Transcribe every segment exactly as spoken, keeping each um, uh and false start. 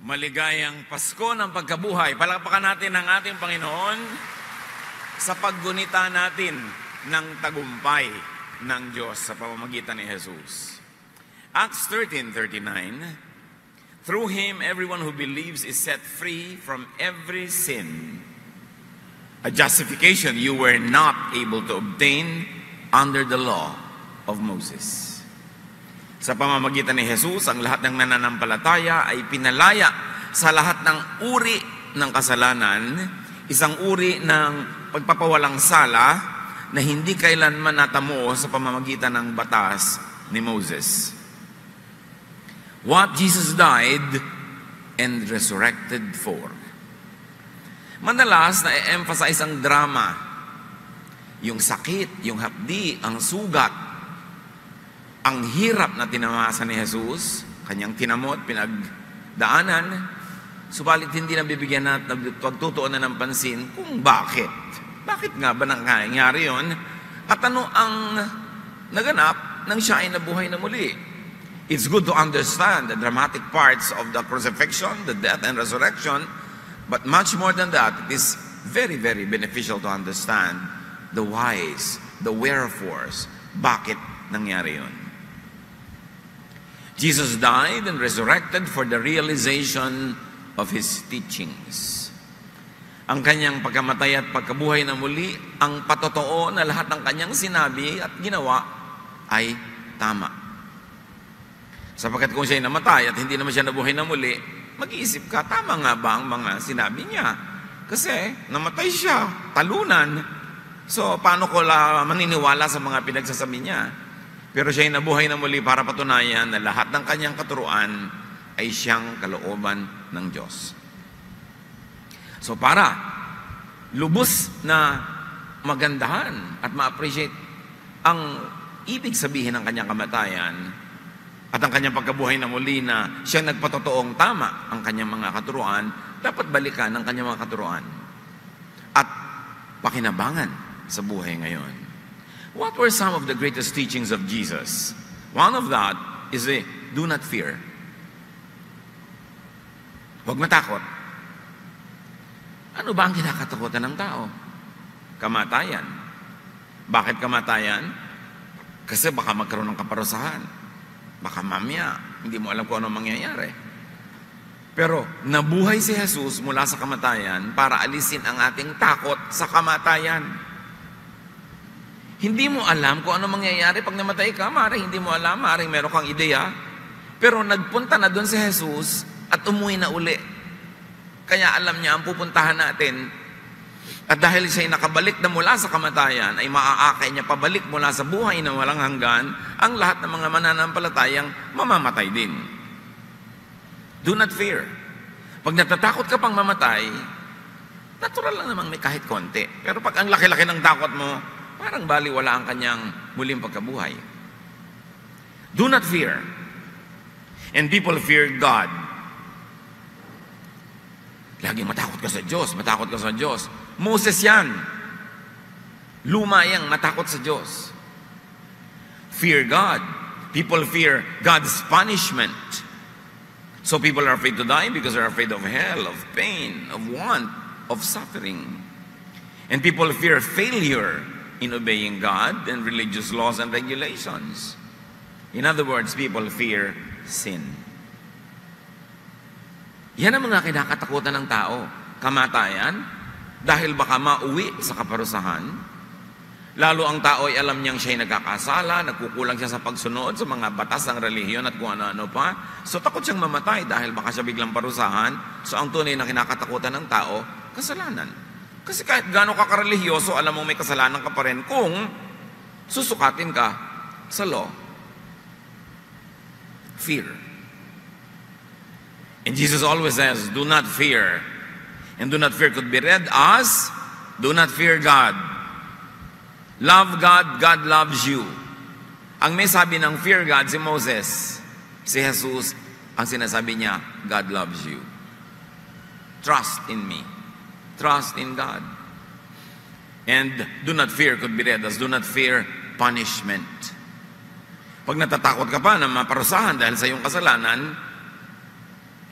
Maligayang Pasko ng pagkabuhay. Palakpakan natin ang ating Panginoon sa paggunita natin ng tagumpay ng Diyos sa pamamagitan ni Jesus. Acts thirteen thirty-nine, through Him, everyone who believes is set free from every sin. A justification you were not able to obtain under the law of Moses. Sa pamamagitan ni Jesus, ang lahat ng nananampalataya ay pinalaya sa lahat ng uri ng kasalanan, isang uri ng pagpapawalang sala na hindi kailanman natamo sa pamamagitan ng batas ni Moses. What Jesus died and resurrected for. Madalas na-emphasize ang drama, yung sakit, yung hapdi, ang sugat, ang hirap na tinamasan ni Jesus, kanyang tinamot, pinagdaanan, subalit hindi na bibigyan natin, pagtutuon na ng pansin kung bakit. Bakit nga ba nangyari yun? At ano ang naganap nang siya ay nabuhay na muli? It's good to understand the dramatic parts of the crucifixion, the death and resurrection, but much more than that, it is very, very beneficial to understand the whys, the wherefores, bakit nangyari yun. Jesus died and resurrected for the realization of His teachings. Ang kanyang pagkamatay at pagkabuhay na muli, ang patotoo na lahat ng kanyang sinabi at ginawa ay tama. Sapagkat kung siya'y namatay at hindi naman siya nabuhay na muli, mag-iisip ka, tama nga ba ang mga sinabi niya? Kasi namatay siya, talunan. So, paano ko la maniniwala sa mga pinagsasabi niya? Pero siya'y nabuhay na muli para patunayan na lahat ng kanyang katuruan ay siyang kalooban ng Diyos. So para lubos na magandahan at ma-appreciate ang ibig sabihin ng kanyang kamatayan at ang kanyang pagkabuhay na muli na siyang nagpatotoong tama ang kanyang mga katuruan, dapat balikan ang kanyang mga katuruan at pakinabangan sa buhay ngayon. What were some of the greatest teachings of Jesus? One of that is the do not fear. Huwag matakot. Ano ba ang kinakatakutan ng tao? Kamatayan. Bakit kamatayan? Kasi baka magkaroon ng kaparusahan. Baka mamaya, hindi mo alam kung ano mangyayari. Pero nabuhay si Jesus mula sa kamatayan para alisin ang ating takot sa kamatayan. Hindi mo alam kung ano mangyayari pag namatay ka. Maring hindi mo alam, maring meron kang ideya. Pero nagpunta na doon si Jesus at umuwi na uli. Kaya alam niya ang pupuntahan natin. At dahil siya'y nakabalik na mula sa kamatayan, ay maaakay niya pabalik mula sa buhay na walang hanggan, ang lahat ng mga mananampalatayang mamamatay din. Do not fear. Pag natatakot ka pang mamatay, natural lang namang may kahit konti. Pero pag ang laki-laki ng takot mo, parang baliwala ang kanyang muling pagkabuhay. Do not fear. And people fear God. Laging matakot ka sa Diyos, matakot ka sa Diyos. Moses yan. Luma yang matakot sa Diyos. Fear God. People fear God's punishment. So people are afraid to die because they're afraid of hell, of pain, of want, of suffering. And people fear failure in obeying God and religious laws and regulations. In other words, people fear sin. Yan ang mga kinakatakutan ng tao. Kamatayan, dahil baka mauwi sa kaparusahan. Lalo ang tao ay alam niyang siya'y nagkakasala, nagkukulang siya sa pagsunod sa mga batas ng relihiyon at kung ano-ano pa. So takot siyang mamatay dahil baka siya biglang parusahan. So ang tunay na kinakatakutan ng tao, kasalanan. Kasi kahit gaano ka karelihiyoso, alam mo may kasalanan ka pa rin kung susukatin ka sa law. Fear. And Jesus always says, do not fear. And do not fear could be read as, do not fear God. Love God, God loves you. Ang may sabi ng fear God, si Moses. Si Jesus, ang sinasabi niya, God loves you. Trust in me. Trust in God. And do not fear could be read as do not fear punishment. Pag natatakot ka pa na maparusahan dahil sa iyong kasalanan,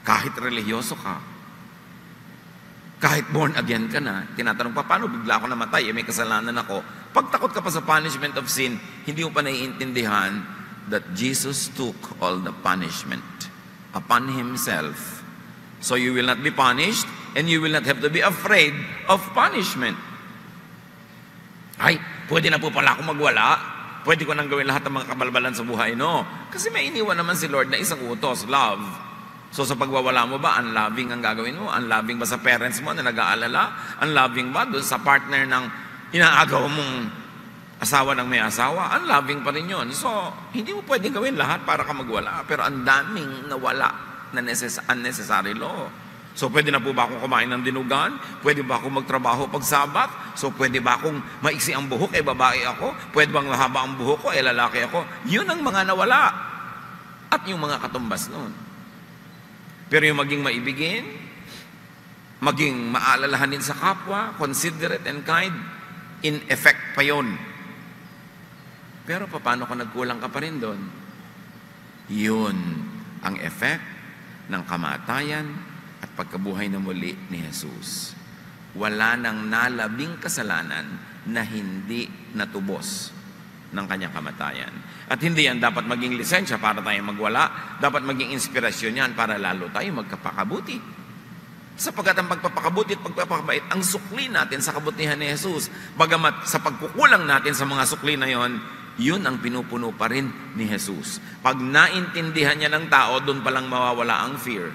Kahit religyoso ka, kahit born again ka na, tinatanong pa, paano bigla ako namatay? Eh, may kasalanan ako. Pag takot ka pa sa punishment of sin, hindi mo pa naiintindihan that Jesus took all the punishment upon Himself. So you will not be punished, and you will not have to be afraid of punishment. Ay, pwede na po pala ako magwala. Pwede ko nang gawin lahat ng mga kabalbalan sa buhay. No. Kasi may iniwan naman si Lord na isang utos, love. So sa pagwawala mo ba, unloving ang gagawin mo? Unloving ba sa parents mo na nag-aalala? Unloving ba doon sa partner ng inaagaw mong asawa ng may asawa? Unloving pa rin yun. So, hindi mo pwedeng gawin lahat para ka magwala. Pero ang daming nawala na necess- unnecessary law. So, pwede na po ba akong kumain ng dinugan? Pwede ba akong magtrabaho pag Sabat? So, pwede ba akong maiksi ang buhok, eh babae ako? Pwede bang mahaba ang buhok ko, eh lalaki ako? Yun ang mga nawala. At yung mga katumbas noon. Pero yung maging maibigin, maging maalalahanin sa kapwa, considerate and kind, in effect pa yun. Pero paano kung nagkulang ka pa rin doon? Yun ang effect ng kamatayan at pagkabuhay na muli ni Jesus. Wala nang nalabing kasalanan na hindi natubos ng kanyang kamatayan. At hindi yan dapat maging lisensya para tayo magwala. Dapat maging inspirasyon yan para lalo tayo magkapakabuti. Sapagkat ang pagpapakabuti at pagpapakabait, ang sukli natin sa kabutihan ni Jesus. Bagamat sa pagkukulang natin sa mga sukli na yon, yun ang pinupuno pa rin ni Jesus. Pag naintindihan niya ng tao, doon palang mawawala ang fear.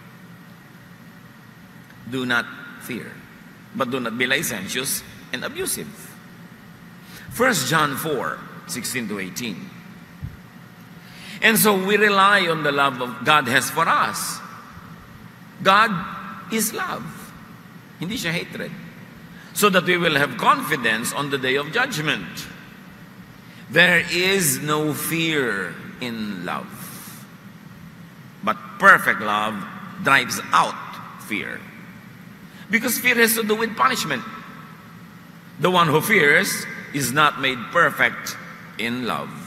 Do not fear, but do not be licentious and abusive. First John four, sixteen to eighteen. And so we rely on the love of God has for us. God is love. Hindi siya hatred. So that we will have confidence on the day of judgment. There is no fear in love. But perfect love drives out fear. Because fear has to do with punishment. The one who fears is not made perfect in love.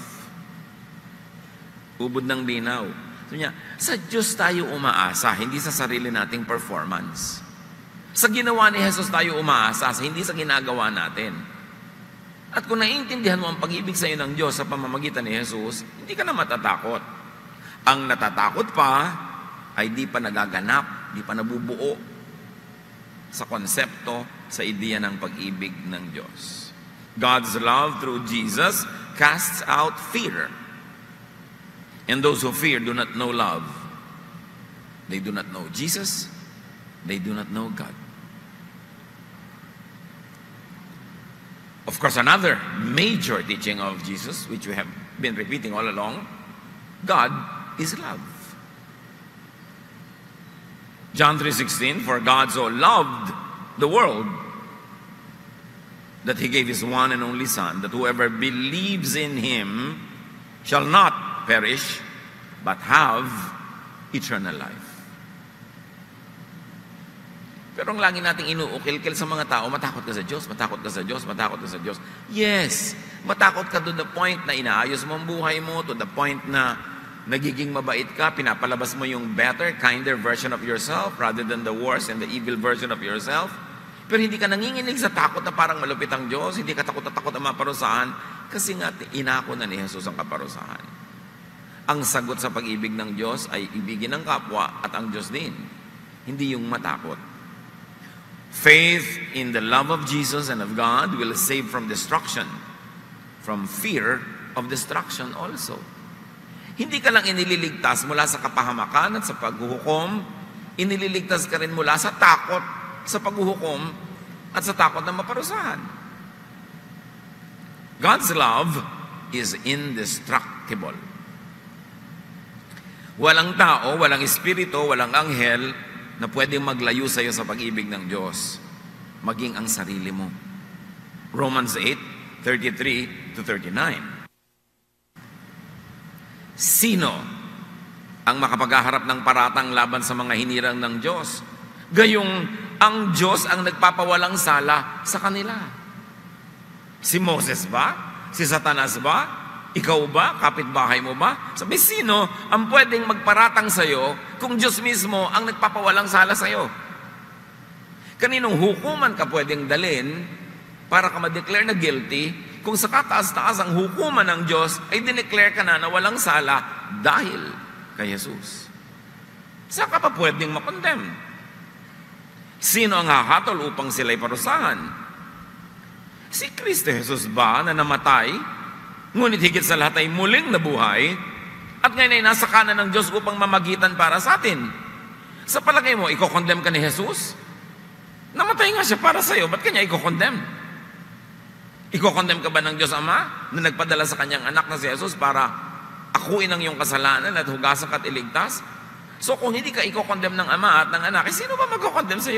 Ubod ng linaw. So niya, sa Diyos tayo umaasa, hindi sa sarili nating performance. Sa ginawa ni Jesus tayo umaasa, hindi sa ginagawa natin. At kung naiintindihan mo ang pag-ibig sa iyo ng Diyos sa pamamagitan ni Jesus, hindi ka na matatakot. Ang natatakot pa ay di pa nagaganap, di pa nabubuo sa konsepto, sa ideya ng pag-ibig ng Diyos. God's love through Jesus casts out fear. And those who fear do not know love. They do not know Jesus. They do not know God. Of course, another major teaching of Jesus, which we have been repeating all along, God is love. John three sixteen, for God so loved the world that He gave His one and only Son, that whoever believes in Him shall not perish, but have eternal life. Pero ang lagi nating inuukil-kil sa mga tao, matakot ka sa Diyos, matakot ka sa Diyos, matakot ka sa Diyos. Yes, matakot ka to the point na inaayos mo ang buhay mo, to the point na nagiging mabait ka, pinapalabas mo yung better, kinder version of yourself rather than the worse and the evil version of yourself. Pero hindi ka nanginginig sa takot na parang malupit ang Diyos, hindi ka takot na takot ang mga parusahan, kasi nga inako na ni Jesus ang kaparusahan. Ang sagot sa pag-ibig ng Diyos ay ibigin ng kapwa at ang Diyos din. Hindi yung matakot. Faith in the love of Jesus and of God will save from destruction, from fear of destruction also. Hindi ka lang inililigtas mula sa kapahamakan at sa paghuhukom, inililigtas ka rin mula sa takot sa paghuhukom at sa takot na maparusahan. God's love is indestructible. Walang tao, walang espiritu, walang anghel na pwedeng maglayo sa iyo sa pag-ibig ng Diyos, maging ang sarili mo. Romans eight, thirty-three to thirty-nine. Sino ang makapaghaharap ng paratang laban sa mga hinirang ng Diyos? Gayong ang Diyos ang nagpapawalang sala sa kanila. Si Moses ba? Si Satanas ba? Ikaw ba? Kapitbahay mo ba? Sabi, sino ang pwedeng magparatang sa'yo kung Diyos mismo ang nagpapawalang sala sa'yo? Kaninong hukuman ka pwedeng dalin para ka ma-declare na guilty kung sa kataas-taas ang hukuman ng Diyos ay dineclare ka na na walang sala dahil kay Jesus? Saan ka pa pwedeng makondem? Sino ang hahatol upang sila'y parusahan? Si Kristo Jesus ba na namatay, ngunit higit sa lahat ay muling nabuhay, at ngayon ay nasa kanan ng Diyos upang mamagitan para sa atin? Sa palagay mo, iko-condemn ka ni Jesus? Namatay nga siya para sa'yo, ba't kanya iko-condemn? Iko-condemn ka ba ng Diyos Ama na nagpadala sa kanyang anak na si Jesus para akuin ang iyong kasalanan at hugasan ka at iligtas? So kung hindi ka iko-condemn ng Ama at ng anak, eh, sino ba magko-condemn sa'yo?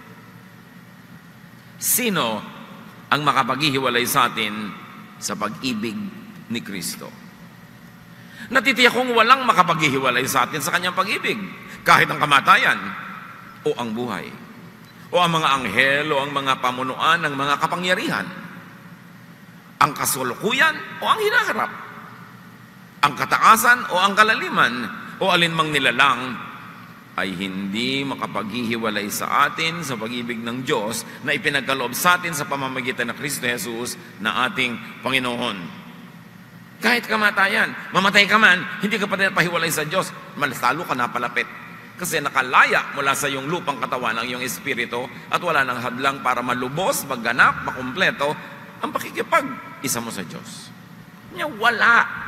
Sino ang makapaghihiwalay sa atin sa pag-ibig ni Kristo? Natitiyak kong walang makapaghihiwalay sa atin sa kanyang pag-ibig, kahit ang kamatayan o ang buhay, o ang mga anghel o ang mga pamunuan ng mga kapangyarihan, ang kasalukuyan o ang hinaharap, ang kataasan o ang kalaliman, o alinmang nilalang, ay hindi makapaghihiwalay sa atin sa pag-ibig ng Diyos na ipinagkaloob sa atin sa pamamagitan ng Kristo Jesus na ating Panginoon. Kahit kamatayan, mamatay ka man, hindi ka pa rin pahiwalay sa Diyos, malastalo ka na palapit. Kasi nakalaya mula sa iyong lupang katawan ang iyong espiritu at wala nang hadlang para malubos, magganap, makumpleto ang pakikipag-isa mo sa Diyos. Niya, wala.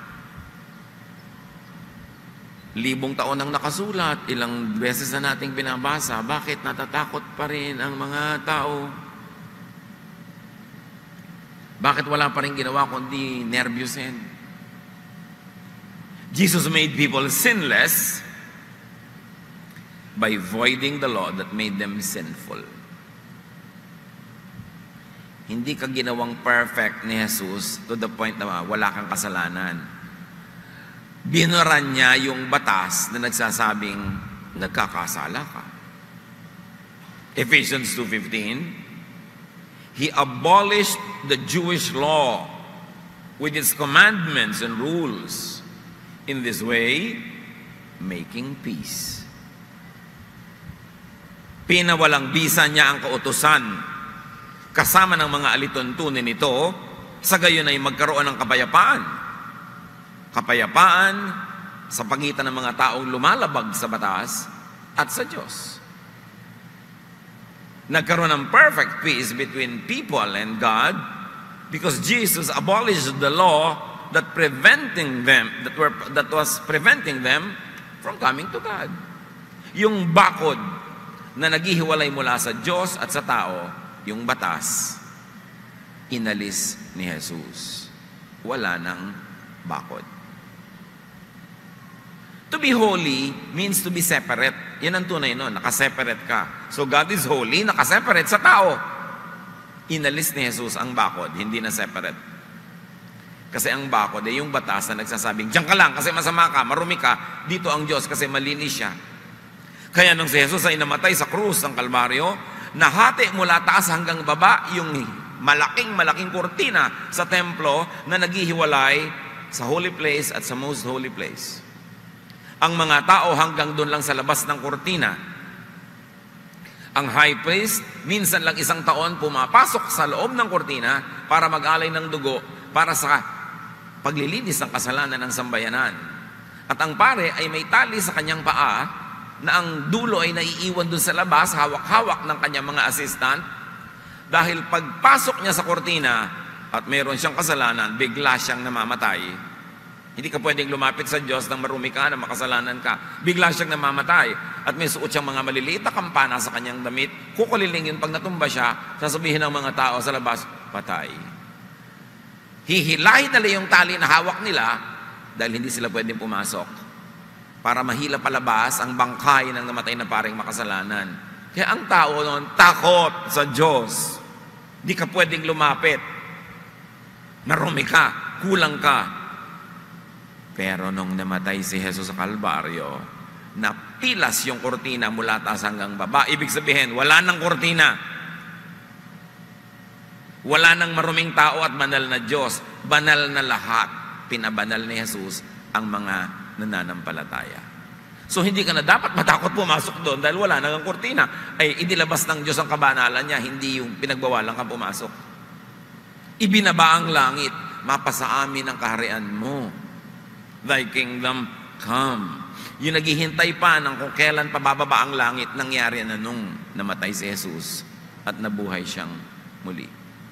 Libong taon ang nakasulat, ilang beses na nating binabasa, bakit natatakot pa rin ang mga tao? Bakit wala pa rin ginawa kundi nervyusin? Jesus made people sinless by voiding the law that made them sinful. Hindi ka ginawang perfect ni Jesus to the point na wala kang kasalanan. Binaran niya yung batas na nagsasabing nagkakasala ka. Ephesians two fifteen, He abolished the Jewish law with its commandments and rules, in this way, making peace. Pinawalang bisa niya ang kautusan kasama ng mga alituntunin nito, sa gayon ay magkaroon ng kapayapaan. Kapayapaan sa pagitan ng mga taong lumalabag sa batas at sa Diyos. Nagkaroon ng perfect peace between people and God because Jesus abolished the law that preventing them that were that was preventing them from coming to God. Yung bakod na naghihiwalay mula sa Diyos at sa tao, yung batas, inalis ni Jesus. Wala nang bakod. To be holy means to be separate. Yan ang tunay nun, nakaseparate ka. So God is holy, nakaseparate sa tao. Inalis ni Jesus ang bakod, hindi na separate. Kasi ang bakod ay yung batas na nagsasabing, diyan ka lang kasi masama ka, marumi ka, dito ang Diyos kasi malinis siya. Kaya nung si Jesus ay namatay sa krus ng Kalbaryo, nahati mula taas hanggang baba yung malaking-malaking kurtina sa templo na naghihiwalay sa holy place at sa most holy place. Ang mga tao hanggang doon lang sa labas ng kurtina. Ang high priest, minsan lang isang taon pumapasok sa loob ng kurtina para mag-alay ng dugo para sa paglilinis ng kasalanan ng sambayanan. At ang pare ay may tali sa kanyang paa na ang dulo ay naiiwan doon sa labas, hawak-hawak ng kanyang mga assistant, dahil pagpasok niya sa kurtina at mayroon siyang kasalanan, bigla siyang namamatay. Hindi ka pwedeng lumapit sa Diyos nang marumi ka, na makasalanan ka. Bigla siyang namamatay. At may suot siyang mga maliliit na kampana sa kanyang damit. Kukuliling yun, pag natumba siya, sasabihin ng mga tao sa labas, patay. Hihilahin nila yung tali na hawak nila dahil hindi sila pwedeng pumasok. Para mahila palabas ang bangkay ng namatay na paring makasalanan. Kaya ang tao noon, takot sa Diyos. Hindi ka pwedeng lumapit. Marumi ka, kulang ka. Pero nung namatay si Jesus sa Kalbaryo, napilas yung kurtina mula taas hanggang baba. Ibig sabihin, wala nang kurtina. Wala nang maruming tao at banal na Diyos. Banal na lahat. pinabanal ni Jesus ang mga nananampalataya. So hindi ka na dapat matakot pumasok doon dahil wala nang kurtina. Ay idilabas ng Diyos ang kabanalan niya, hindi yung pinagbawalan ka pumasok. Ibinaba ang langit, mapasa amin ang kaharian mo. Thy kingdom come. Yung naghihintay pa ng kung kailan pabababa ang langit, nangyari na nung namatay si Jesus at nabuhay siyang muli.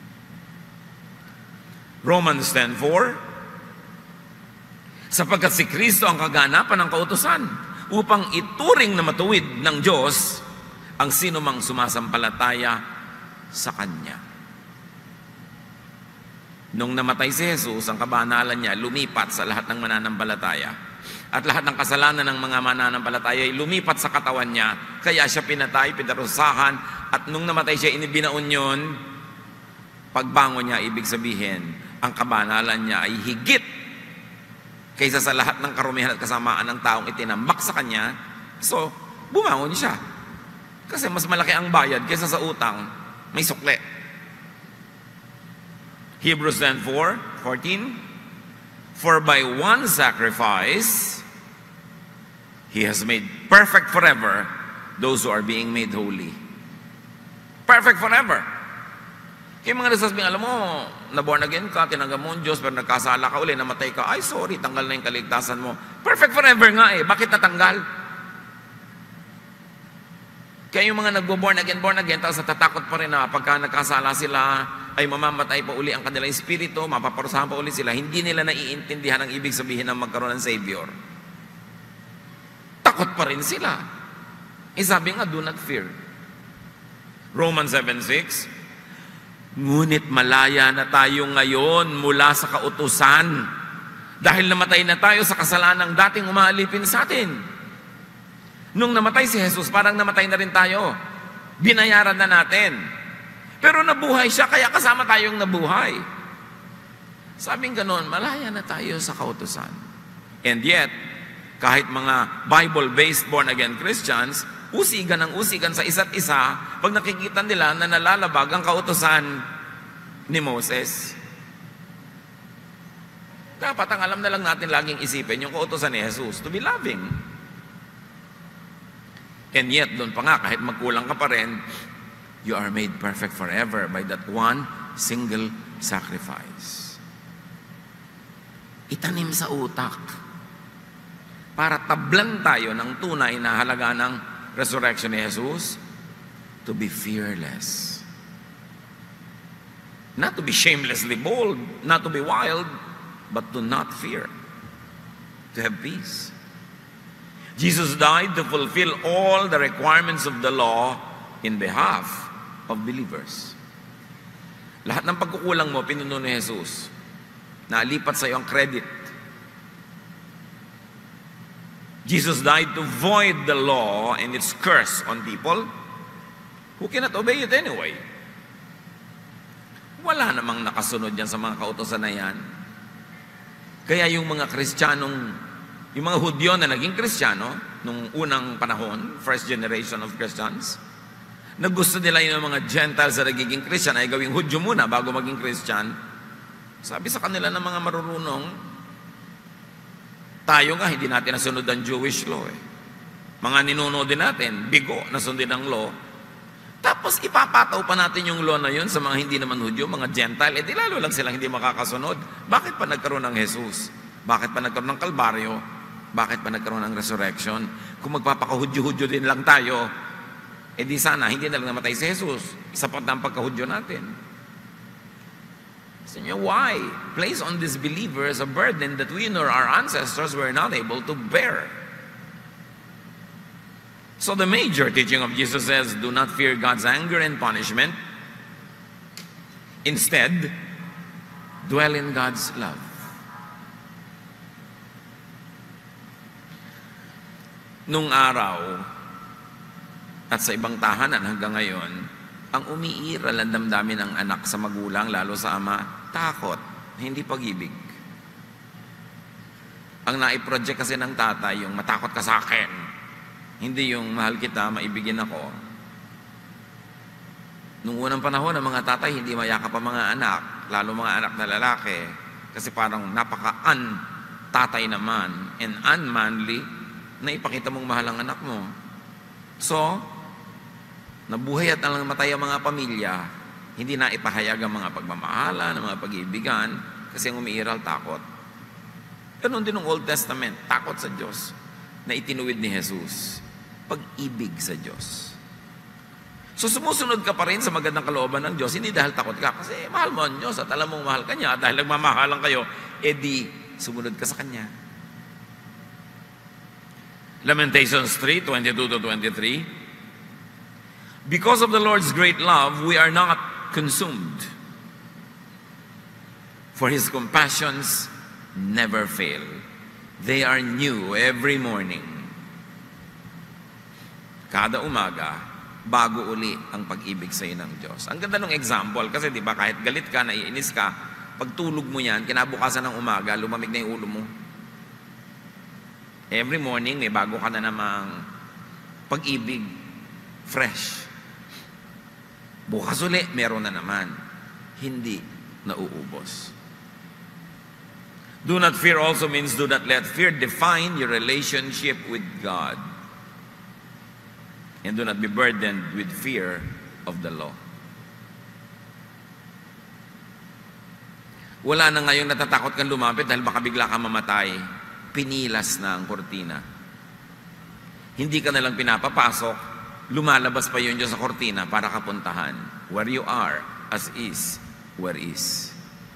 Romans ten four, sapagkat si Kristo ang kaganapan ng kautusan upang ituring na matuwid ng Diyos ang sino mang sumasampalataya sa Kanya. Nung namatay si Jesus, ang kabanalan niya lumipat sa lahat ng mananampalataya. At lahat ng kasalanan ng mga mananampalataya ay lumipat sa katawan niya. Kaya siya pinatay, pinarusahan, at nung namatay siya, inibinaon yun. Pagbangon niya, ibig sabihin, ang kabanalan niya ay higit kaysa sa lahat ng karumihan at kasamaan ng taong itinambak sa kanya. So, bumangon siya. Kasi mas malaki ang bayad kaysa sa utang, may sukle. Hebrews ten four fourteen, for by one sacrifice, He has made perfect forever those who are being made holy. Perfect forever. Kaya mga nagsasabing, alam mo, na-born again ka, tinanggap mo ang Diyos, pero nagkasala ka uli, namatay ka, ay sorry, tanggal na yung kaligtasan mo. Perfect forever nga eh. Bakit natanggal? Kaya yung mga nagbo-born again, born again, tapos natatakot pa rin na pagka nagkasala sila, ay mamamatay pa uli ang kanilang espiritu, mapaparusahan pa uli sila, hindi nila naiintindihan ang ibig sabihin ng magkaroon ng Savior. Takot pa rin sila. Eh sabi nga, do not fear. Romans seven six, ngunit malaya na tayo ngayon mula sa kautusan dahil namatay na tayo sa kasalanang dating umaalipin sa atin. Nung namatay si Jesus, parang namatay na rin tayo. Binayaran na natin. Pero nabuhay siya, kaya kasama tayong nabuhay. Sabing ganon, malaya na tayo sa kautusan. And yet, kahit mga Bible-based born-again Christians, usigan ang usigan sa isa't isa pag nakikita nila na nalalabag ang kautusan ni Moses. Dapat ang alam na lang natin laging isipin yung kautusan ni Jesus, to be loving. And yet, doon pa nga, kahit magkulang ka pa rin, you are made perfect forever by that one single sacrifice. Itanim sa utak para tablan tayo ng tunay na halaga ng resurrection ni Jesus, to be fearless. Not to be shamelessly bold, not to be wild, but to not fear. To have peace. Jesus died to fulfill all the requirements of the law in behalf of believers. Lahat ng pagkukulang mo, pinuno ni Jesus. Naalipat sa iyo ang credit. Jesus died to void the law and its curse on people who cannot obey it anyway. Wala namang nakasunod yan sa mga kautosan na yan. Kaya yung mga Kristiyanong, yung mga Hudyo na naging Kristiyano nung unang panahon, first generation of Christians, na gusto nila yung mga Gentiles na nagiging Christian ay gawing Hudyo muna bago maging Christian. Sabi sa kanila ng mga marurunong, tayo nga, hindi natin nasunod ang Jewish law eh. Mga ninuno din natin, bigo, nasundin ang law. Tapos ipapataw pa natin yung law na yun sa mga hindi naman Hudyo, mga Gentile, eh di lalo lang silang hindi makakasunod. Bakit pa nagkaroon ng Jesus? Bakit pa nagkaroon ng Kalbaryo? Bakit pa nagkaroon ng resurrection? Kung magpapakahudyo-hudyo din lang tayo, eh di sana, hindi na lang namatay si Jesus. Sapat na ang pagkahudyo natin. So, why place on these believers a burden that we nor our ancestors were not able to bear? So the major teaching of Jesus says, do not fear God's anger and punishment. Instead, dwell in God's love. Nung araw, at sa ibang tahanan hanggang ngayon, ang umiiral ang damdamin ng anak sa magulang, lalo sa ama, takot, hindi pag-ibig. Ang naiproject kasi ng tatay, yung matakot ka sa akin, hindi yung mahal kita, maibigin ako. Nung unang panahon, ang mga tatay hindi mayakap ang mga anak, lalo mga anak na lalaki. Kasi parang napaka-un-tatay naman and unmanly na ipakita mong mahal ang anak mo. So, nabuhay at namatay ang mga pamilya, hindi na ipahayag ang mga pagmamahala, ng mga pag-ibigan, kasi ang umiiral takot. Ganon din ng Old Testament, takot sa Diyos na itinuwid ni Jesus. Pag-ibig sa Diyos. So sumusunod ka pa rin sa magandang kalooban ng Diyos, hindi dahil takot ka, kasi mahal mo ang Diyos at alam mong mahal ka niya, at dahil nagmamahalan kayo, edi sumunod ka sa Kanya. Lamentations three, twenty-two to twenty-three. Because of the Lord's great love, we are not consumed. For His compassions never fail. They are new every morning. Kada umaga, bago uli ang pag-ibig sa iyo ng Diyos. Ang ganda ng example, kasi di ba kahit galit ka, naiinis ka, pag tulog mo yan, kinabukasan ng umaga, lumamig na yung ulo mo. Every morning, may bago ka na namang pag-ibig, fresh. Bukas uli, meron na naman. Hindi nauubos. Do not fear also means do not let fear define your relationship with God. And do not be burdened with fear of the law. Wala na ngayong natatakot kang lumapit dahil baka bigla ka mamatay. Pinilas na ang kortina. Hindi ka nalang pinapapasok, lumalabas pa yun dyan sa kortina para kapuntahan. Where you are, as is, where is.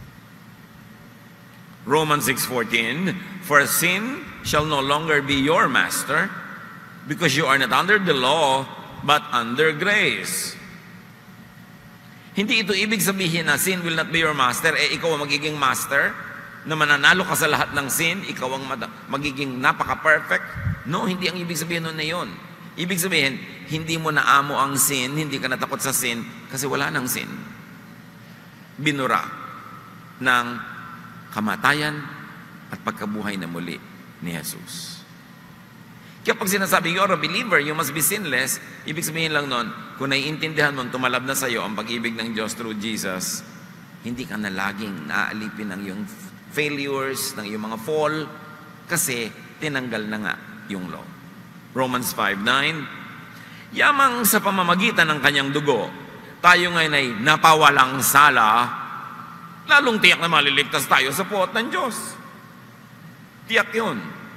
Romans six fourteen, for sin shall no longer be your master, because you are not under the law, but under grace. Hindi ito ibig sabihin na sin will not be your master, eh ikaw ang magiging master, na mananalo ka sa lahat ng sin, ikaw ang magiging napaka-perfect. No, hindi ang ibig sabihin nun na yun. Ibig sabihin, hindi mo naamo ang sin, hindi ka natakot sa sin, kasi wala nang sin. Binura ng kamatayan at pagkabuhay na muli ni Jesus. Kaya pag sinasabi, you're a believer, you must be sinless, ibig sabihin lang nun, kung naiintindihan mo, tumalab na sa iyo ang pag-ibig ng Diyos through Jesus, hindi ka na laging naaalipin ng iyong failures, ng iyong mga fall, kasi tinanggal na nga yung law. Romans five nine, yamang sa pamamagitan ng kanyang dugo, tayo ngayon ay napawalang sala, lalong tiyak na maliligtas tayo sa puot ng Diyos. Tiyak yun.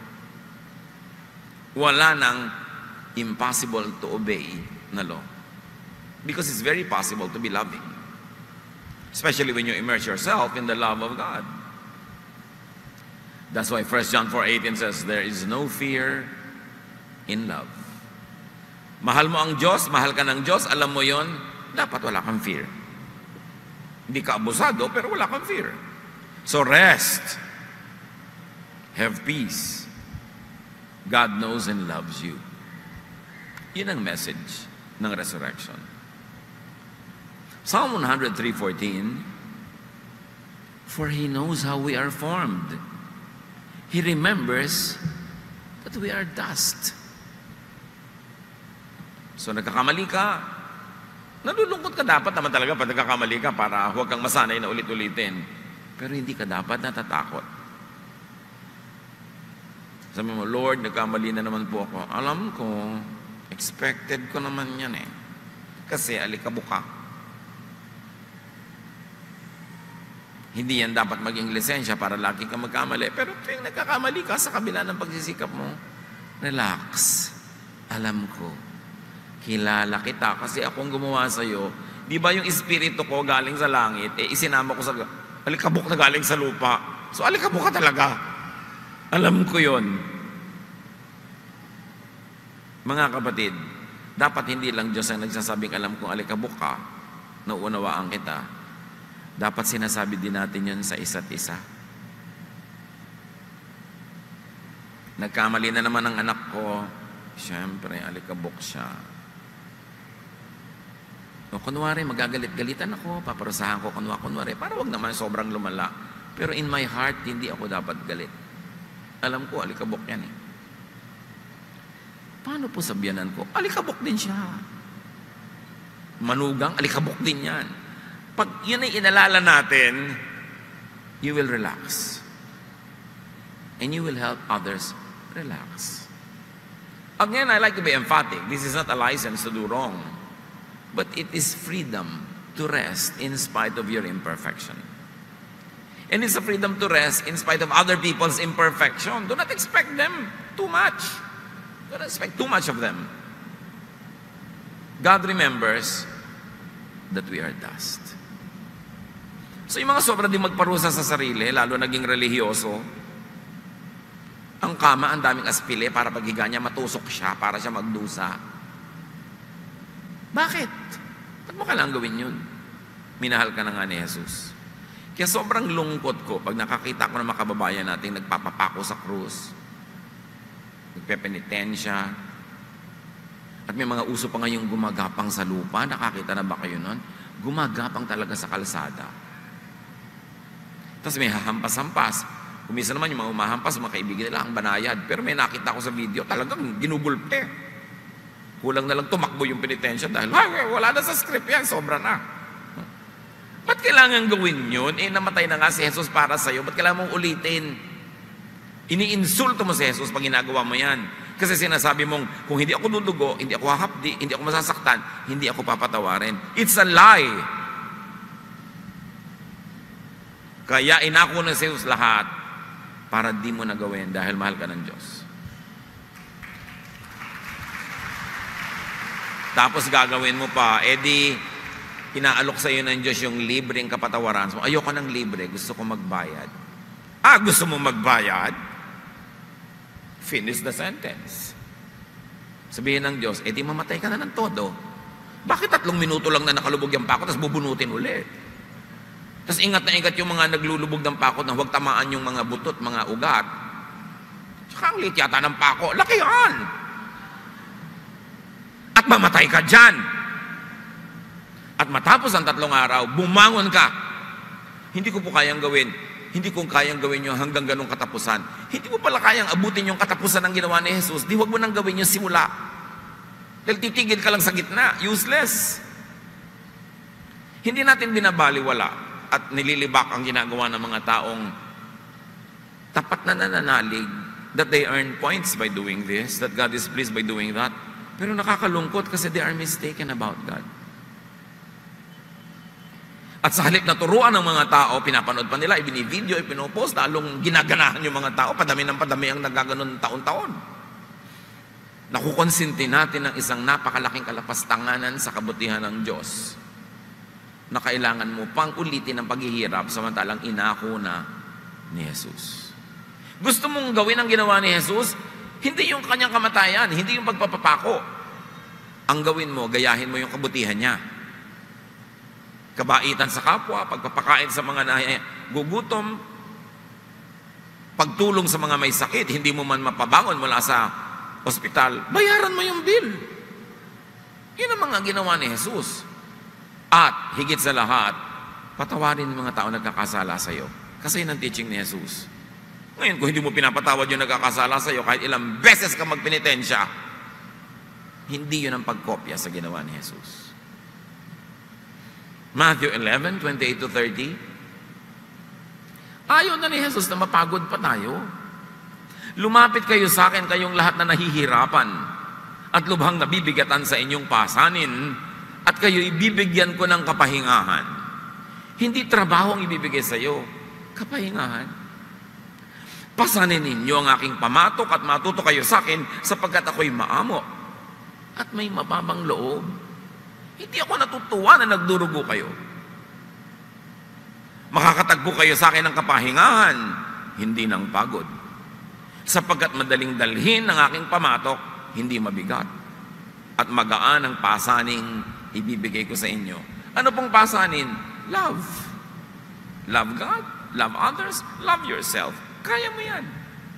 Wala nang impossible to obey na law. Because it's very possible to be loving. Especially when you immerse yourself in the love of God. That's why First John four eighteen says, there is no fear in love. Mahal mo ang Diyos, mahal ka ng Diyos, alam mo yon, dapat wala kang fear. Hindi ka abusado, pero wala kang fear. So rest. Have peace. God knows and loves you. Yun ang message ng resurrection. Psalm one oh three fourteen, for He knows how we are formed. He remembers that we are dust. So nagkakamali ka, nalulungkot ka dapat naman talaga pag nagkakamali ka para huwag kang masanay na ulit-ulitin. Pero hindi ka dapat natatakot. Sabi mo, Lord, nagkamali na naman po ako. Alam ko, expected ko naman yan eh. Kasi alikabok ka. Hindi yan dapat maging lisensya para lagi ka magkamali. Pero tuwing nagkakamali ka sa kabila ng pagsisikap mo, relax. Alam ko, kilala kita kasi akong gumawa sa'yo. Di ba yung espiritu ko galing sa langit, eh isinama ko sa alikabok na galing sa lupa. So alikabok ka talaga. Alam ko yon. Mga kapatid, dapat hindi lang Diyos ang nagsasabing alam kong alikabok ka, nauunawaan kita. Dapat sinasabi din natin yun sa isa't isa. Nagkamali na naman ang anak ko, siyempre, alikabok siya. O kunwari, magagalit-galitan ako, paparusahan ko kunwa-kunwari, para wag naman sobrang lumala. Pero in my heart, hindi ako dapat galit. Alam ko, alikabok yan eh. Paano po sabihanan ko? Alikabok din siya. Manugang, alikabok din yan. Pag yun ay inalala natin, you will relax. And you will help others relax. Again, I like to be emphatic. This is not a license to do wrong. But it is freedom to rest in spite of your imperfection. And it's a freedom to rest in spite of other people's imperfection. Do not expect them too much. Do not expect too much of them. God remembers that we are dust. So yung mga sobra din magparusa sa sarili, lalo naging relihiyoso, ang kama, ang daming aspile para paghiga niya, matusok siya para siya magdusa. Bakit? Ba't mo kailangan gawin yun? Minahal ka na nga ni Jesus. Kaya sobrang lungkot ko pag nakakita ko ng mga kababayan natin nagpapapako sa krus, nagpepenitensya, at may mga uso pa ngayong gumagapang sa lupa. Nakakita na ba kayo nun? Gumagapang talaga sa kalsada. Tapos may hahampas-hampas. Kumisa naman yung mga umahampas, mga kaibigan nila ang banayad. Pero may nakita ko sa video, talagang ginugulpe. Kulang na lang tumakbo yung penitensya dahil, ay, wala na sa script yan, sobra na. Ba't kailangan gawin yun? Eh, namatay na nga si Jesus para sa'yo. Ba't kailangan mong ulitin? Iniinsulto mo si Jesus pag ginagawa mo yan. Kasi sinasabi mong, kung hindi ako lulugo, hindi ako hahapdi, hindi ako masasaktan, hindi ako papatawarin. It's a lie. Kaya inako na si Jesus lahat para di mo na gawin dahil mahal ka ng Diyos. Tapos gagawin mo pa, edi inaalok sa iyo ng Diyos yung libreng kapatawaran. So, ayoko ng libre, gusto ko magbayad. Ah, gusto mo magbayad? Finish the sentence. Sabihin ng Diyos, edi mamatay ka na ng todo. Bakit tatlong minuto lang na nakalubog yung pako, tapos bubunutin ulit? Tapos ingat na ingat yung mga naglulubog ng pako na huwag tamaan yung mga butot, mga ugat. Tsaka ang liit yata ng pako, laki yan! At mamatay ka dyan. At matapos ang tatlong araw, bumangon ka. Hindi ko po kayang gawin. Hindi ko kayang gawin yung hanggang ganong katapusan. Hindi mo pala kayang abutin yung katapusan ng ginawa ni Jesus. Di wag mo nang gawin yung simula. Dahil titigil ka lang sa gitna. Useless. Hindi natin binabaliwala at nililibak ang ginagawa ng mga taong tapat na nananalig that they earn points by doing this, that God is pleased by doing that. Pero nakakalungkot kasi they are mistaken about God. At sa halip na turuan ng mga tao, pinapanood pa nila, ibinivideo, ipinopost, lalong ginaganahan yung mga tao, padami ng padami ang nagaganon taon-taon. Nakukonsinti natin ng isang napakalaking kalapastanganan sa kabutihan ng Diyos na kailangan mo pang ulitin ang paghihirap samantalang inako na ni Jesus. Gusto mong gawin ang ginawa ni Jesus? Hindi yung kanyang kamatayan, hindi yung pagpapapako. Ang gawin mo, gayahin mo yung kabutihan niya. Kabaitan sa kapwa, pagpapakain sa mga nagugutom, pagtulong sa mga may sakit, hindi mo man mapabangon mula sa ospital, bayaran mo yung bill. Yun ang mga ginawa ni Jesus. At higit sa lahat, patawarin yung mga tao nagkakasala sa iyo. Kasi yun ang teaching ni Jesus. Ngayon, kung hindi mo pinapatawad yung nagkakasala sa iyo, kahit ilang beses ka magpenitensya, hindi yun ang pagkopya sa ginawa ni Jesus. Matthew eleven, twenty-eight to thirty. Ayaw na ni Jesus na mapagod pa tayo. Lumapit kayo sa akin, kayong lahat na nahihirapan at lubhang nabibigatan sa inyong pasanin, at kayo ibibigyan ko ng kapahingahan. Hindi trabaho ang ibibigay sa iyo, kapahingahan. Pasanin ninyo ang aking pamatok at matuto kayo sa akin sapagkat ako'y maamo at may mababang loob. Hindi ako natutuwa na nagdurugo kayo. Makakatagpo kayo sa akin ng kapahingahan, hindi ng pagod. Sapagkat madaling dalhin ng aking pamatok, hindi mabigat. At magaan ang pasaning ibibigay ko sa inyo. Ano pong pasanin? Love. Love God, love others, love yourself. Kaya mo yan.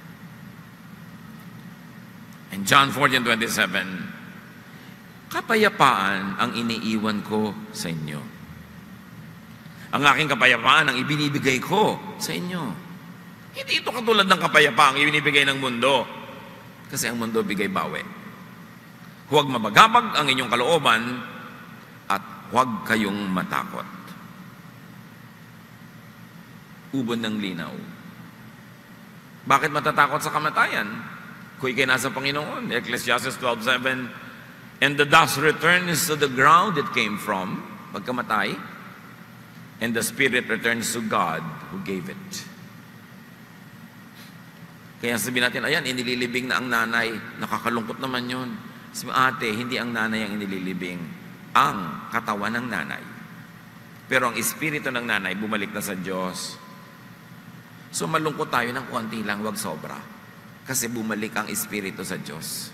And John fourteen twenty-seven, kapayapaan ang iniiwan ko sa inyo. Ang aking kapayapaan ang ibinibigay ko sa inyo. Hindi ito katulad ng kapayapaan ang ibinibigay ng mundo. Kasi ang mundo bigay bawi. Huwag mabagabag ang inyong kalooban at huwag kayong matakot. ubod ng linaw. Bakit matatakot sa kamatayan? Kung ikay nasa Panginoon, Ecclesiastes twelve seven, and the dust returns to the ground it came from, pagkamatay, and the spirit returns to God who gave it. Kaya sabihin natin, ayan, inililibing na ang nanay. Nakakalungkot naman yun. Sabi, ate, hindi ang nanay ang inililibing. Ang katawan ng nanay. Pero ang espiritu ng nanay, bumalik na sa Diyos. So malungkot tayo ng konti lang, wag sobra. Kasi bumalik ang espiritu sa Diyos.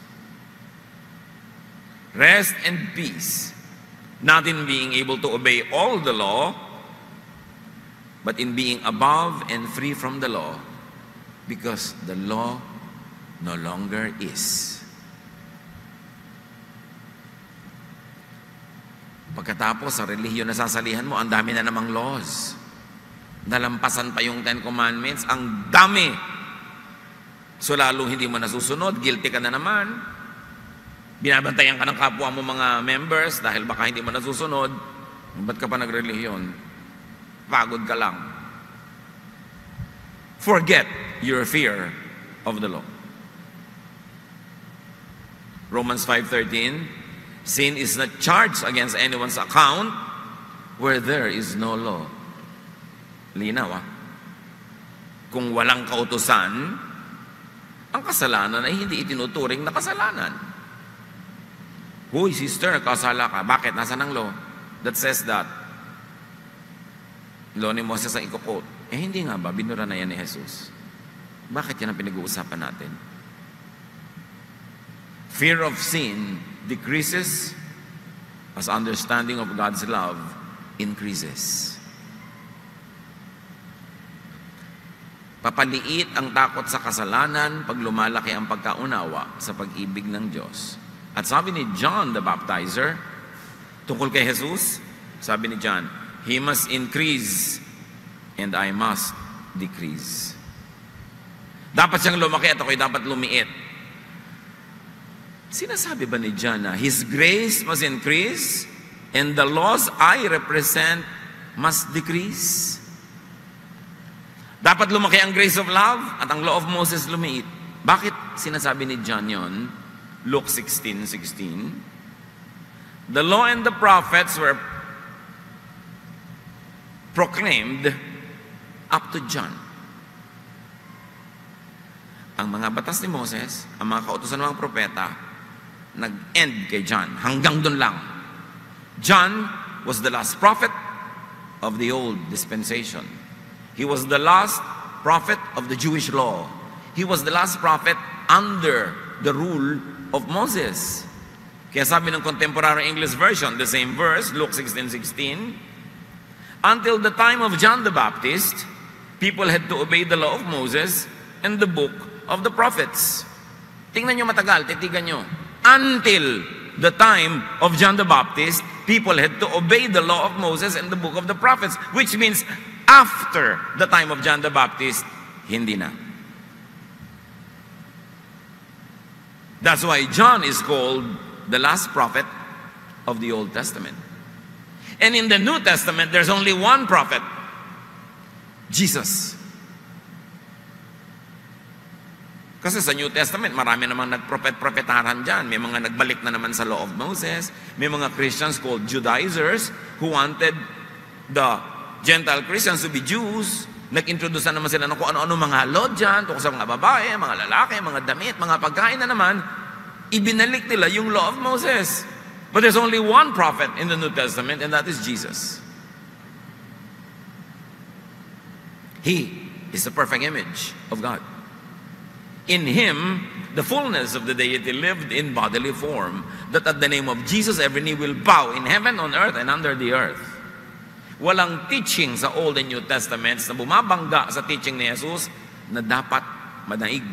Rest and peace. Not in being able to obey all the law, but in being above and free from the law. Because the law no longer is. Pagkatapos sa relihiyon na sasalihan mo, ang dami na namang laws. Nalampasan pa yung Ten Commandments, ang dami. So lalo hindi mo nasusunod, guilty ka na naman. Binabantayan ka ng kapwa mo mga members dahil baka hindi mo nasusunod. Ba't ka pa nagrelihiyon? Pagod ka lang. Forget your fear of the law. Romans five thirteen, sin is not charged against anyone's account where there is no law. Linaw, ah. Kung walang kautusan, ang kasalanan ay hindi itinuturing na kasalanan. Huy, sister, kasala ka. Bakit? Nasaan ang law that says that? Law ni Moses ang ikukot. Eh hindi nga ba, binura na yan ni Jesus. Bakit yan ang pinag-uusapan natin? Fear of sin decreases as understanding of God's love increases. Papaliit ang takot sa kasalanan pag lumalaki ang pagkaunawa sa pag-ibig ng Diyos. At sabi ni John the Baptizer, tungkol kay Jesus, sabi ni John, He must increase and I must decrease. Dapat siyang lumaki at ako'y dapat lumiit. Sinasabi ba ni John na His grace must increase and the laws I represent must decrease? Dapat lumaki ang grace of love at ang law of Moses lumiit. Bakit sinasabi ni John yon? Luke sixteen sixteen. The law and the prophets were proclaimed up to John. Ang mga batas ni Moses, ang mga kautusan ng mga propeta, nag-end kay John. Hanggang dun lang. John was the last prophet of the old dispensation. He was the last prophet of the Jewish law. He was the last prophet under the rule of Moses. Kaya sabi ng contemporary English version, the same verse, Luke sixteen sixteen, until the time of John the Baptist, people had to obey the law of Moses and the book of the prophets. Tingnan nyo matagal, titigan nyo. Until the time of John the Baptist, people had to obey the law of Moses and the book of the prophets, which means after the time of John the Baptist, hindi na. That's why John is called the last prophet of the Old Testament. And in the New Testament, there's only one prophet, Jesus. Kasi sa New Testament, marami namang nagpropet-propetaran dyan. May mga nagbalik na naman sa law of Moses. May mga Christians called Judaizers who wanted the Gentile Christians to be Jews. Nag-introduce na naman sila ng kung ano-ano mga law dyan, tungkol sa mga babae, mga lalaki, mga damit, mga pagkain na naman. Ibinalik nila yung law of Moses. But there's only one prophet in the New Testament, and that is Jesus. He is the perfect image of God. In Him, the fullness of the deity lived in bodily form, that at the name of Jesus, every knee will bow in heaven, on earth, and under the earth. Walang teaching sa Old and New Testaments na bumabangga sa teaching ni Jesus na dapat madaig.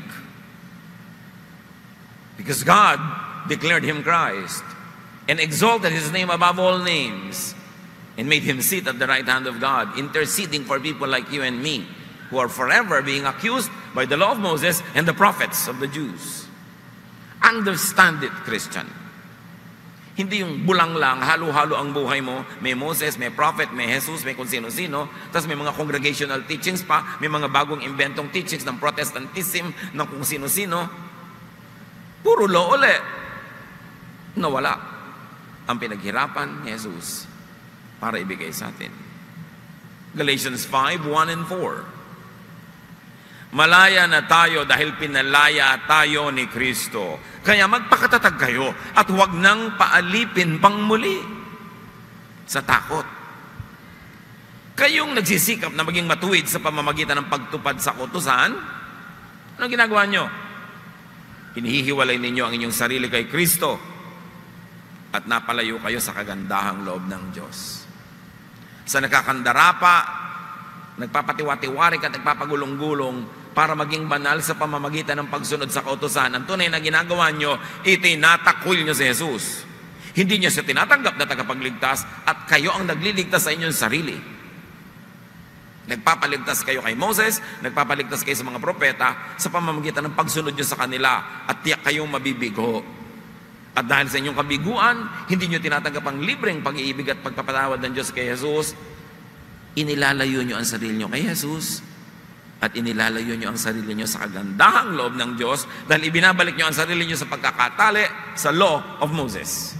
Because God declared Him Christ and exalted His name above all names and made Him sit at the right hand of God, interceding for people like you and me, who are forever being accused by the law of Moses and the prophets of the Jews. Understand it, Christian. Hindi yung bulang lang, halo-halo ang buhay mo. May Moses, may prophet, may Jesus, may kung sino-sino. Tapos may mga congregational teachings pa. May mga bagong inventong teachings ng Protestantism, ng kung sino-sino. Puro law uli. Nawala ang pinaghirapan ni Jesus para ibigay sa atin. Galatians five, one and four. Malaya na tayo dahil pinalaya tayo ni Kristo. Kaya magpakatatag kayo at huwag nang paalipin pang muli sa takot. Kayong nagsisikap na maging matuwid sa pamamagitan ng pagtupad sa kautusan, anong ginagawa nyo? Hinihiwalay ninyo ang inyong sarili kay Kristo at napalayo kayo sa kagandahang loob ng Diyos. Sa nakakandarapa, nagpapatiwa-tiwarik at nagpapagulong-gulong para maging banal sa pamamagitan ng pagsunod sa kautusan, ang tunay na ginagawa nyo, itinatakwil nyo si Jesus. Hindi nyo siya tinatanggap na tagapagligtas at kayo ang nagliligtas sa inyong sarili. Nagpapaligtas kayo kay Moses, nagpapaligtas kayo sa mga propeta sa pamamagitan ng pagsunod nyo sa kanila at tiyak kayong mabibigo. At dahil sa inyong kabiguan, hindi nyo tinatanggap ang libreng pag-iibig at pagpapatawad ng Diyos kay Jesus, inilalayo nyo ang sarili nyo kay Jesus at inilalayo nyo ang sarili nyo sa kagandahang loob ng Diyos dahil ibinabalik nyo ang sarili nyo sa pagkakatali sa law of Moses.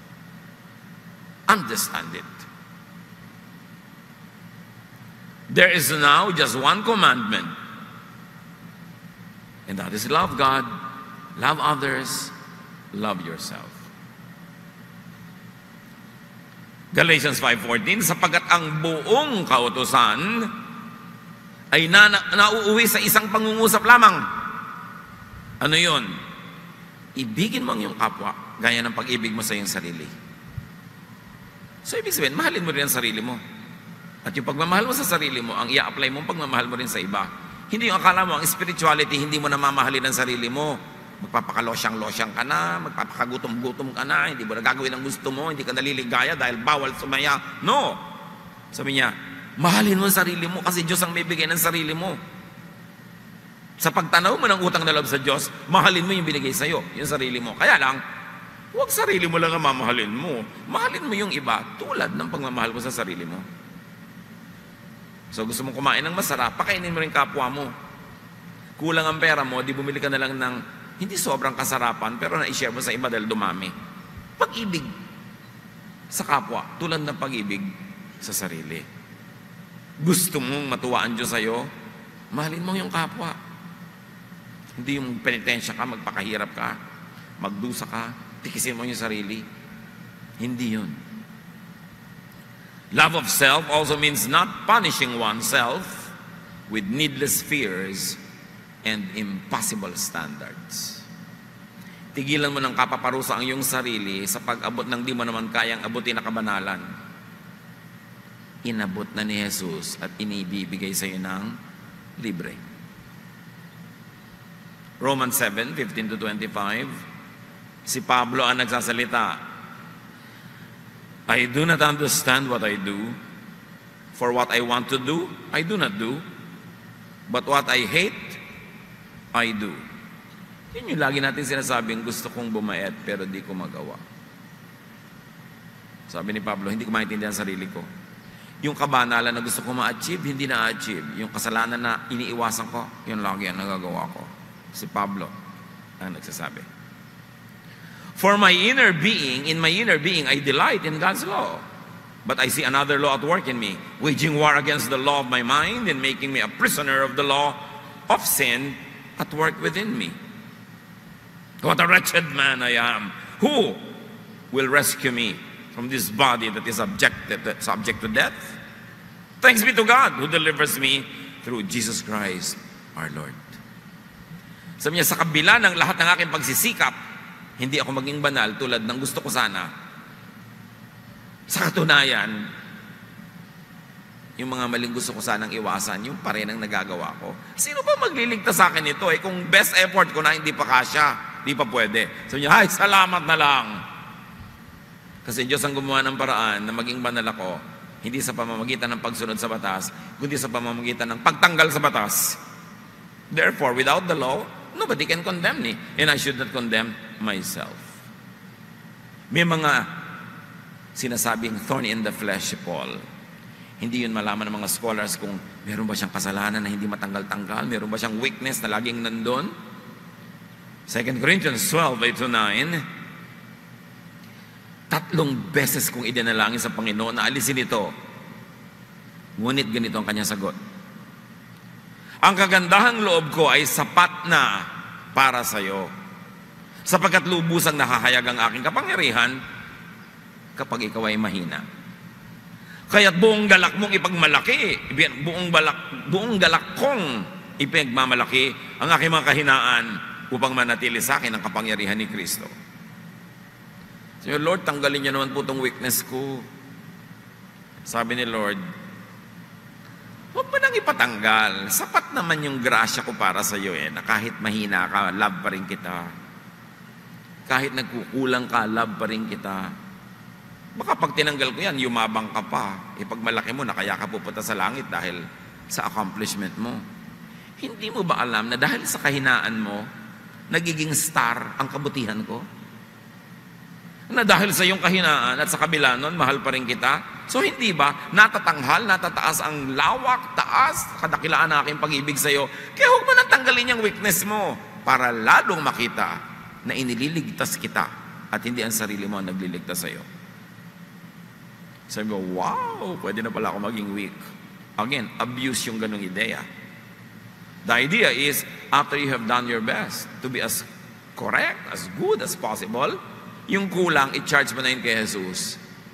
Understand it. There is now just one commandment, and that is love God, love others, love yourself. Galatians five fourteen, sapagat ang buong kautusan ay na, na, nauuwi sa isang pangungusap lamang. Ano yun? Ibigin mo ang iyong kapwa gaya ng pag-ibig mo sa iyong sarili. So ibig sabihin, mahalin mo rin ang sarili mo. At yung pagmamahal mo sa sarili mo, ang i-apply mo, pagmamahal mo rin sa iba. Hindi yung akala mo, ang spirituality, hindi mo na mamahalin ang sarili mo. Magpapakalosyang-losyang ka na, magpapakagutom-gutom ka na, hindi mo na gagawin ang gusto mo, hindi ka naliligaya dahil bawal sumaya. No! Sabi niya, mahalin mo ang sarili mo kasi Diyos ang may bigay ng sarili mo. Sa pagtanaw mo ng utang na loob sa Diyos, mahalin mo yung binigay sa'yo, yung sarili mo. Kaya lang, huwag sarili mo lang ang mamahalin mo. Mahalin mo yung iba tulad ng pagmamahal mo sa sarili mo. So gusto mong kumain ng masarap, pakainin mo rin kapwa mo. Kulang ang pera mo, di bumili ka na lang ng hindi sobrang kasarapan, pero na-share mo sa iba dahil dumami. Pag-ibig sa kapwa, tulad ng pag-ibig sa sarili. Gusto mong matuwa ang Diyos sa'yo, mahalin mo yung kapwa. Hindi yung penitensya ka, magpakahirap ka, magdusa ka, tikisin mo yung sarili. Hindi yun. Love of self also means not punishing oneself with needless fears and impossible standards. Tigilan mo ng kapaparusa ang iyong sarili sa pag-abot ng di mo naman kayang abutin na kabanalan. Inabot na ni Jesus at inibibigay sa iyo ng libre. Romans seven, fifteen to twenty-five, si Pablo ang nagsasalita, I do not understand what I do, for what I want to do, I do not do, but what I hate, I do. Yun yung lagi natin sinasabing, gusto kong bumayat pero di ko magawa. Sabi ni Pablo, hindi ko maintindihan ang sarili ko. Yung kabanalan na gusto ko ma-achieve, hindi na-achieve. Yung kasalanan na iniiwasan ko, yun lagi ang nagagawa ko. Si Pablo ang nagsasabi. For my inner being, in my inner being, I delight in God's law. But I see another law at work in me, waging war against the law of my mind and making me a prisoner of the law of sin at work within me. What a wretched man I am. Who will rescue me from this body that is subjected, subject to death? Thanks be to God who delivers me through Jesus Christ our Lord. Sabi niya, sa kabila ng lahat ng aking pagsisikap, hindi ako maging banal tulad ng gusto ko sana. Sa katunayan, yung mga maling gusto ko sanang iwasan, yung pa rin ang nagagawa ko. Sino ba magliligtas sa akin ito? Eh, kung best effort ko na hindi pa kasya, hindi pa pwede. So niya, ay, salamat na lang. Kasi Diyos ang gumawa ng paraan na maging banal ako, hindi sa pamamagitan ng pagsunod sa batas, kundi sa pamamagitan ng pagtanggal sa batas. Therefore, without the law, nobody can condemn me, and I should not condemn myself. May mga sinasabing thorn in the flesh si Paul. Hindi yun malaman ng mga scholars kung meron ba siyang kasalanan na hindi matanggal-tanggal, meron ba siyang weakness na laging nandun. Second Corinthians twelve, eight to nine, tatlong beses kong idinalangin sa Panginoon na alisin ito. Ngunit ganito ang kanyang sagot. Ang kagandahang loob ko ay sapat na para sa iyo, sapagkat lubusang nahahayag ang aking kapangyarihan kapag ikaw ay mahina. Kaya't buong galak mong ipagmalaki, buong, balak, buong galak kong ipagmamalaki ang aking mga kahinaan upang manatili sa akin ang kapangyarihan ni Kristo. So, Lord, tanggalin niyo naman po itong weakness ko. Sabi ni Lord, huwag mo nang ipatanggal. Sapat naman yung grasya ko para sa iyo eh, na kahit mahina ka, love pa rin kita. Kahit nagkukulang ka, love pa rin kita. Baka pag tinanggal ko yan, yumabang ka pa. Ipagmalaki mo na kaya ka pupunta sa langit dahil sa accomplishment mo. Hindi mo ba alam na dahil sa kahinaan mo, nagiging star ang kabutihan ko? Na dahil sa iyong kahinaan at sa kabila nun, mahal pa rin kita? So hindi ba, natatanghal, natataas ang lawak, taas, kadakilaan na aking pag-ibig sa iyo. Kaya huwag mo nang tanggalin yung weakness mo para lalong makita na inililigtas kita at hindi ang sarili mo ang nagliligtas sa iyo. Sabi mo, wow, pwede na pala ako maging weak. Again, abuse yung ganung ideya. The idea is, after you have done your best to be as correct, as good as possible, yung kulang, i-charge mo na yun kay Jesus.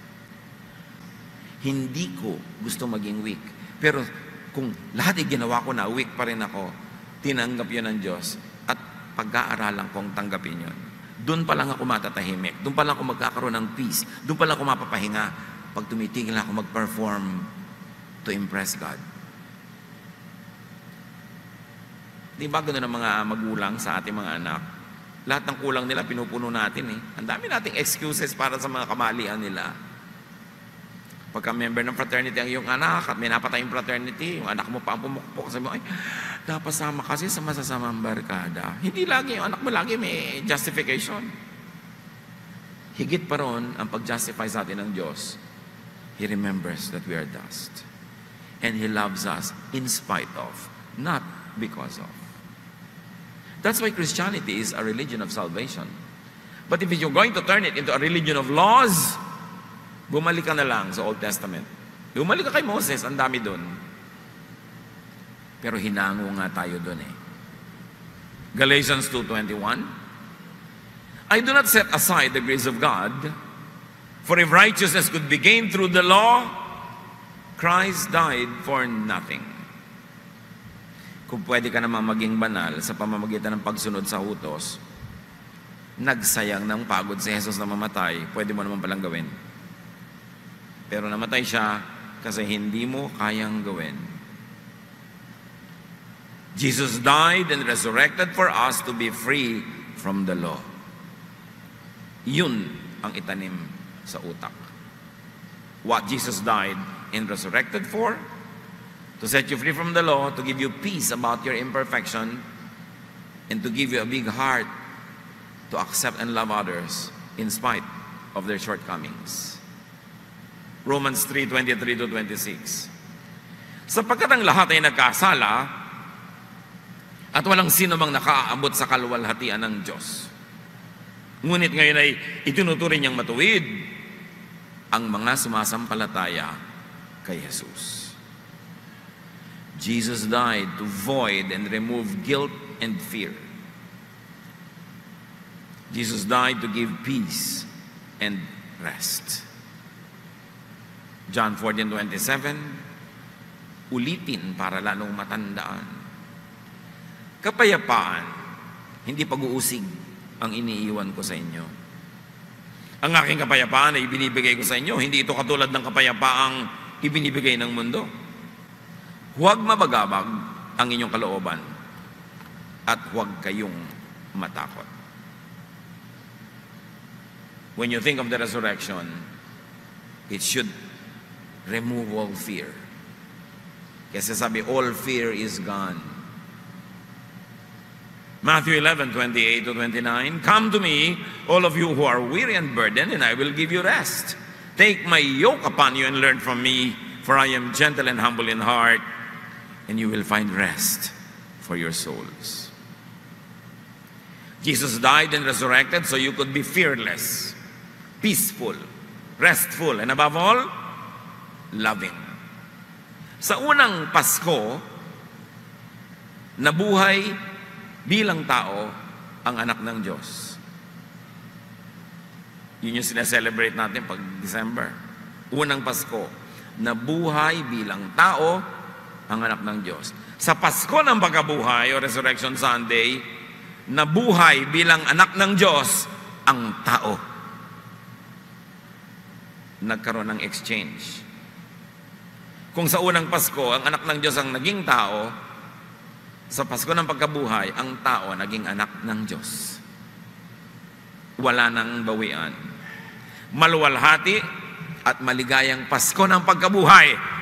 Hindi ko gusto maging weak. Pero kung lahat ay ginawa ko na, weak pa rin ako, tinanggap yun ng Diyos at pag-aaralan kong tanggapin yun. Doon pa lang ako matatahimik. Doon pa lang ako magkakaroon ng peace. Doon pa lang ako mapapahinga pag tumitigil ako mag-perform to impress God. Di ba gano'n ang mga magulang sa ating mga anak? Lahat ng kulang nila, pinupuno natin eh. Ang dami nating excuses para sa mga kamalian nila. Pagka member ng fraternity ang iyong anak at may napatay yung fraternity, yung anak mo pa ang pumukpok, sabi mo, ay, napasama kasi sa masasamang barkada. Hindi lagi, yung anak mo lagi may justification. Higit pa ron ang pag-justify sa atin ng Diyos. He remembers that we are dust. And He loves us in spite of, not because of. That's why Christianity is a religion of salvation. But if you're going to turn it into a religion of laws, bumalik ka na lang sa Old Testament. Bumalik ka kay Moses, ang dami dun. Pero hinango nga tayo dun eh. Galatians two twenty-one, I do not set aside the grace of God, for if righteousness could be gained through the law, Christ died for nothing. Kung pwede ka naman maging banal sa pamamagitan ng pagsunod sa utos, nagsayang ng pagod si Jesus na mamatay, pwede mo naman palang gawin. Pero namatay siya kasi hindi mo kayang gawin. Jesus died and resurrected for us to be free from the law. Yun ang itanim sa utak. What Jesus died and resurrected for? To set you free from the law, to give you peace about your imperfection, and to give you a big heart to accept and love others in spite of their shortcomings. Romans three twenty-three to twenty-six. Sapagkat ang lahat ay nagkasala at walang sino mang nakaaabot sa kaluwalhatian ng Diyos. Ngunit ngayon ay itinuturing niyang matuwid ang mga sumasampalataya kay Jesus. Jesus died to void and remove guilt and fear. Jesus died to give peace and rest. John fourteen twenty-seven, ulitin para lalong matandaan. Kapayapaan, hindi pag-uusig ang iniiwan ko sa inyo. Ang aking kapayapaan ay ibinibigay ko sa inyo. Hindi ito katulad ng kapayapaang ibinibigay ng mundo. Huwag mabagabag ang inyong kalooban at huwag kayong matakot. When you think of the resurrection, it should remove all fear. Kasi sabi, all fear is gone. Matthew eleven twenty-eight to twenty-nine, come to me, all of you who are weary and burdened, and I will give you rest. Take my yoke upon you and learn from me, for I am gentle and humble in heart, and you will find rest for your souls. Jesus died and resurrected so you could be fearless, peaceful, restful, and above all, loving. Sa unang Pasko, nabuhay bilang tao ang anak ng Diyos. Yun yung sineselebrate natin pag December. Unang Pasko, nabuhay bilang tao ang anak ng Diyos. Sa Pasko ng pagkabuhay o Resurrection Sunday, nabuhay bilang anak ng Diyos ang tao. Nagkaroon ng exchange. Kung sa unang Pasko, ang anak ng Diyos ang naging tao, sa Pasko ng pagkabuhay, ang tao naging anak ng Diyos. Wala nang bawian. Maluwalhati at maligayang Pasko ng pagkabuhay